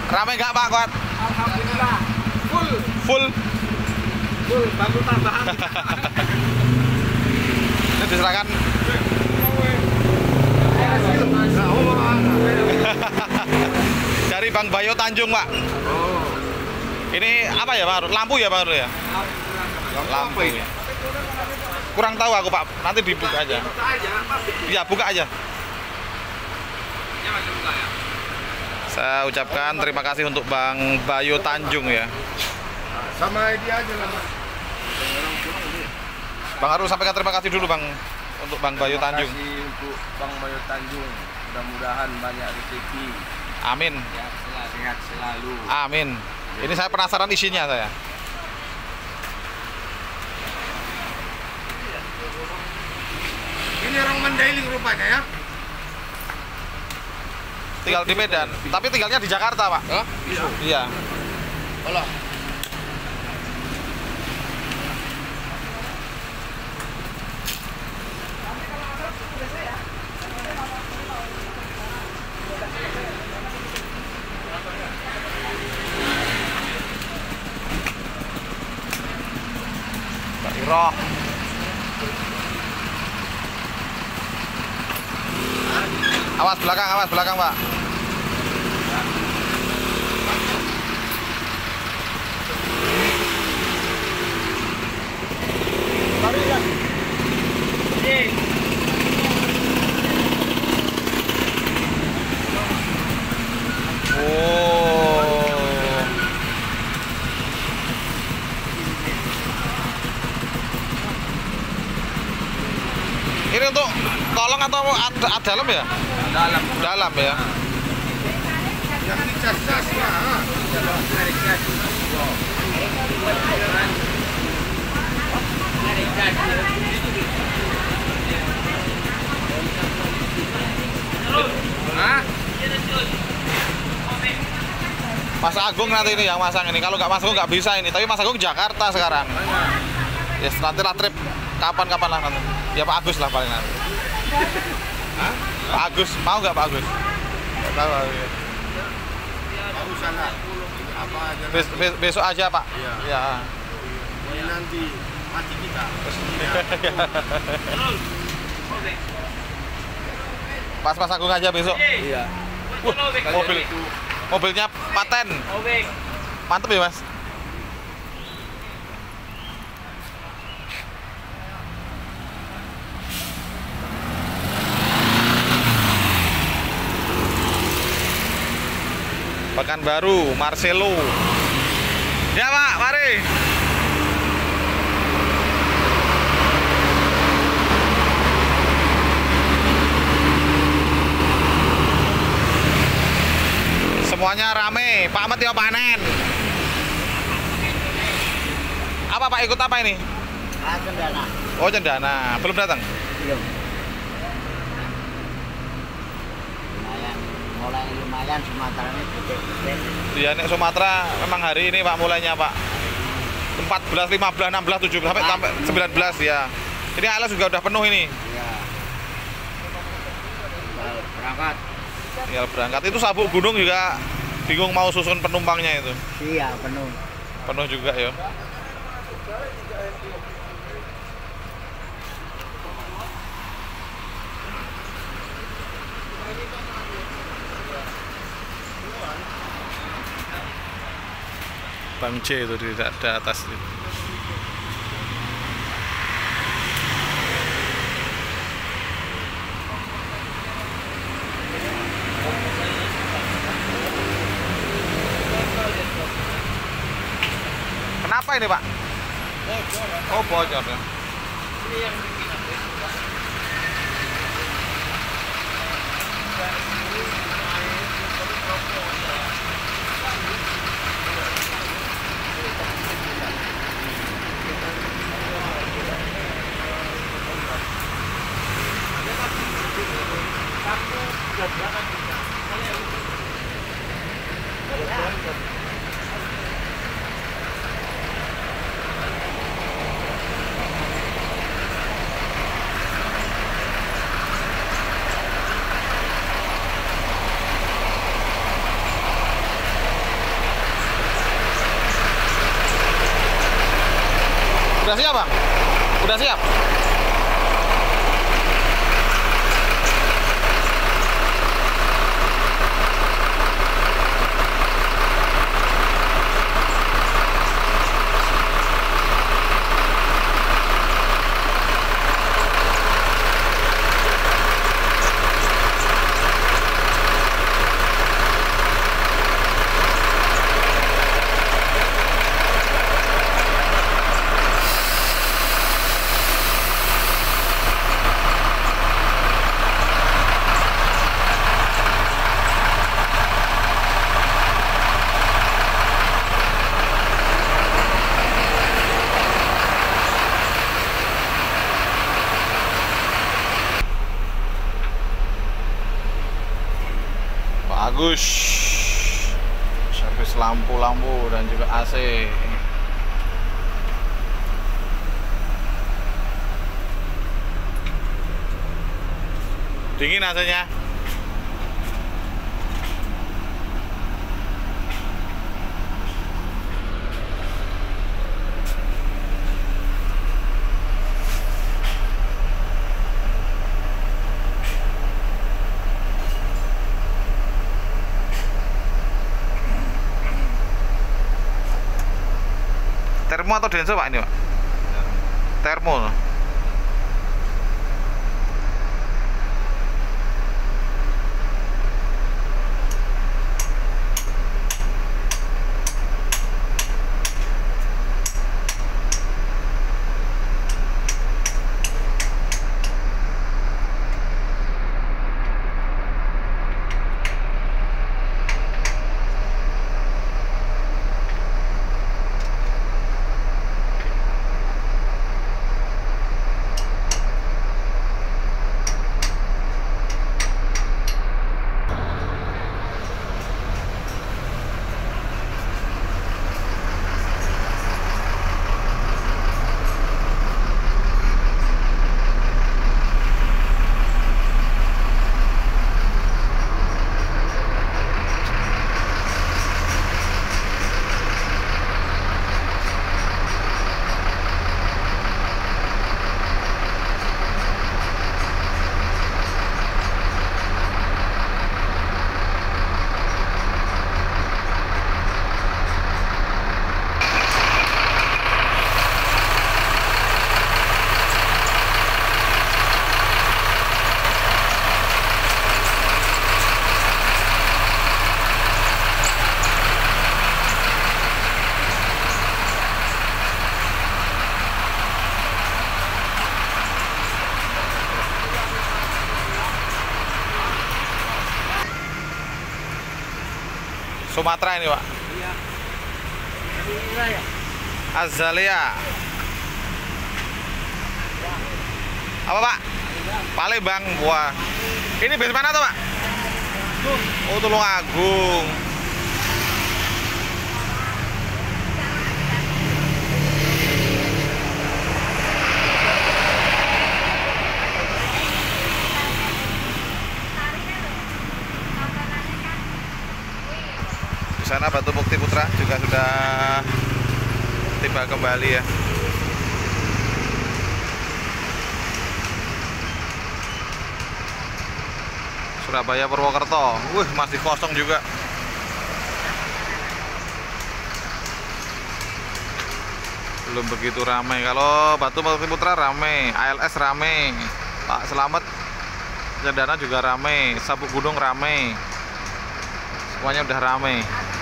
Rame nggak Pak Kuat? Alhamdulillah. Full. Baru tambahan. Ini diserahkan. Dari Bang Bayo Tanjung Pak. Oh. Ini apa ya Pak? Lampu ya Pak ya? Lampu. ini? Kurang tahu aku Pak. Nanti dibuka aja. Iya buka aja. Saya ucapkan terima kasih untuk Bang Bayo Tanjung ya. Sama dia aja lah. Bang Arul sampaikan terima kasih dulu Bang untuk Bang Bayo Tanjung. Terima kasih untuk Bang Bayo Tanjung. Mudah-mudahan banyak rezeki. Amin. Sehat selalu. Amin. Ini saya penasaran isinya saya. Ini orang Mandailing rupanya ya. Tinggal di Medan, tapi tinggalnya di Jakarta Pak. Hah? Iya. Olah. Pak Iro. Awas belakang Pak. Ini untuk tolong atau dalam ya? Dalam. Dalam ya. Yang dicas-cas ya. Hah? Mas Agung nanti ini yang masang ini. Kalau nggak Mas Agung nggak bisa ini. Tapi Mas Agung Jakarta sekarang. Ya nanti lah trip kapan-kapan lah nanti. Ya Pak Agus lah paling nanti. Hah? Pak Agus mau nggak Pak Agus? Nggak tahu. Ya. Bagus sana. Apa aja. Besok aja Pak. Iya. Ya. Ini nanti mati kita. Pas Mas Agung aja besok. Iya. Mobilnya paten. Mantep ya Mas. Pekanbaru, Marcelo. Ya Pak, mari. Semuanya rame, Pak Ahmad ya panen. Apa Pak ikut apa ini? Cendana. Oh cendana, belum datang? Belum. Lumayan Sumatera ini gede-gede. Iya, nek Sumatera memang hari ini Pak mulainya Pak 14, 15, 16, 17 sampai 19 ya. Ini ALS juga udah penuh ini. Iya. Berangkat. Tinggal berangkat. Itu Sabuk Gunung juga bingung mau susun penumpangnya itu. Iya, penuh. Penuh juga ya. Bang C itu di atas itu. Kenapa ini Pak? Oh bocor ya. Udah siap, Bang? Udah siap? Bagus. Servis lampu-lampu dan juga AC. Dingin AC-nya. Termo atau denso, Pak, ini, Pak? Termo. Sumatera ini, Pak. Iya. Iya. Azalea. Apa, Pak? Palembang. Wah. Ini base mana tuh, Pak? Oh, Tulungagung. Di sana Batu Mukti Putra juga sudah tiba kembali ya. Surabaya Purwokerto, masih kosong juga. Belum begitu ramai. Kalau Batu Mukti Putra ramai, ALS ramai, Pak Selamet Cendana juga ramai, Sabuk Gunung ramai, semuanya udah ramai.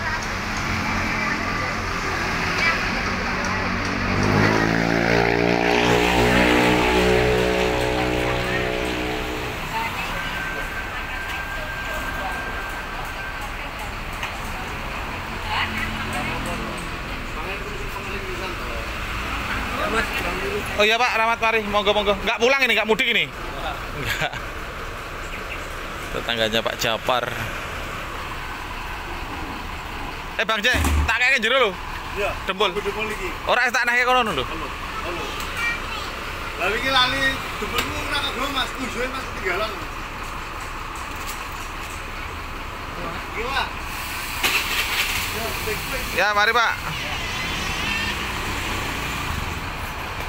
Oh iya, Pak, Rahmat, mari, monggo. Nggak pulang ini, nggak mudik ini? Nggak. Tetangganya Pak Japar. Bang Cek, tak kayak jero lho. Iya. Dempul. Dempul iki. Ora tak nahke kono lho. Halo. Lah iki lali dempulmu ora kagok Mas, tujuan Mas ketinggalan. Gila. Ya, mari, Pak.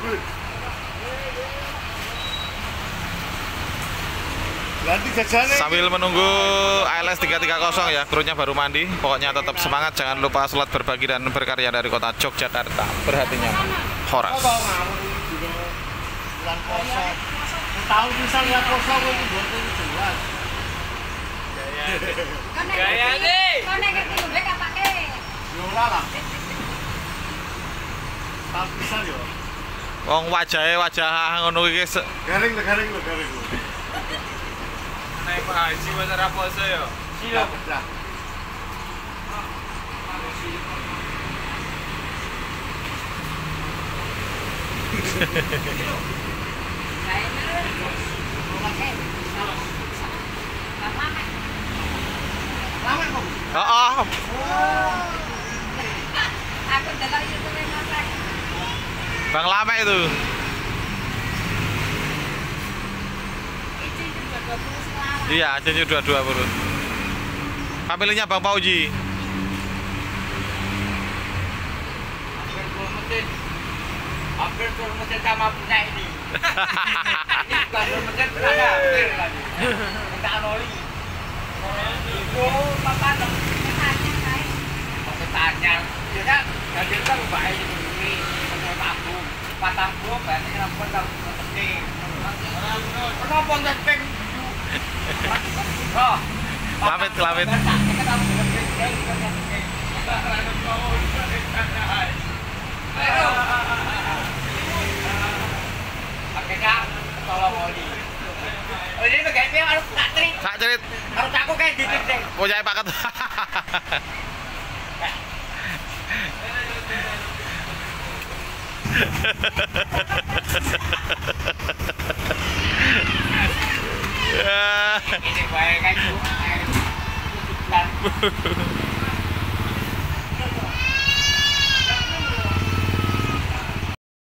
Ganti jajannya. Sambil menunggu ALS 330 ya, krunya baru mandi. Pokoknya tetap semangat, jangan lupa selamat berbagi dan berkarya dari kota Yogyakarta. Berhatinya Horas. Apa mau juga bulan puasa. Tahu bisa lihat puasa kok itu jelas. Gaya nih. Kau ngerti gue katake. Yo lah. Tahu bisa yo. Wong wajah ngono iki Garing lo. Naik Pak Haji masalah puasa ya. Sila pecah. Lama kok. Heeh. Aku delok YouTube masak. Bang Lama itu. Iki juga 20 selawan. Iya, janji 22 bro. Familinya Bang Pauji. Hampir mesin sama punya ini. Ini bukan mesin berada, hampir lagi. Minta oli. Itu papan Katanya kae. tanya, ya kan? Jadi kan baik ini menurut aku. Patangku berarti kenapa tahu penting. Kenapa nggak penting? Oh, Lamit. Akhirnya tolong oli. Oh ini bagaimana harus tak cerit? Sak cerit Harus aku kayak gitu deh. punya paket. Ya. Ini baik kan?